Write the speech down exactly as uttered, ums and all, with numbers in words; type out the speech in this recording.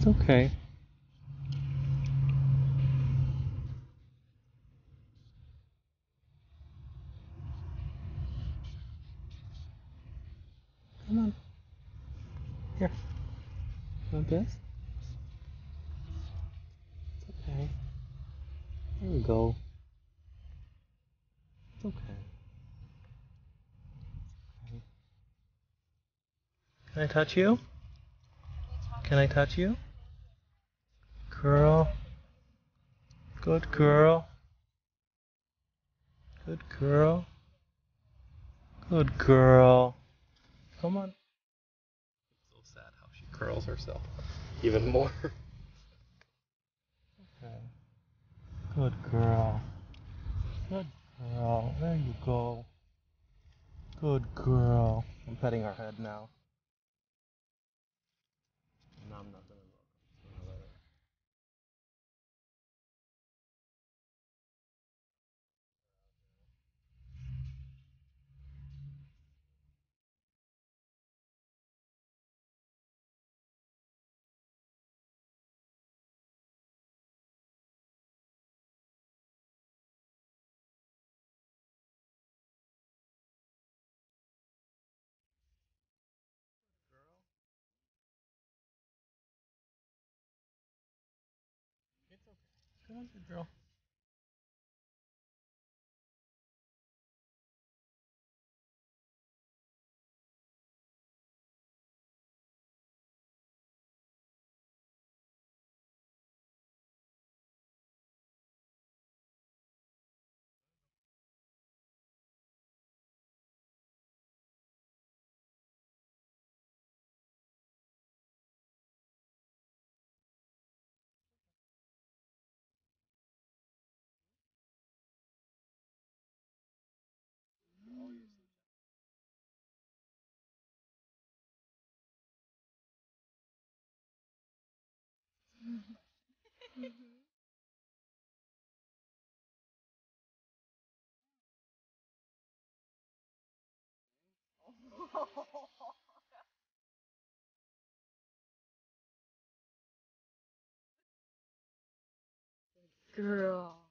It's okay. Come on. Here. You want this? It's okay. There we go. It's okay. Okay. Can I touch you? Can I touch you? Girl. Good girl. Good girl. Good girl. Come on. It's so sad how she curls herself even more. Okay. Good girl. Good girl. There you go. Good girl. I'm petting her head now. No, I'm not gonna look. I'm gonna let her. It's okay. Come on, good girl. Girl.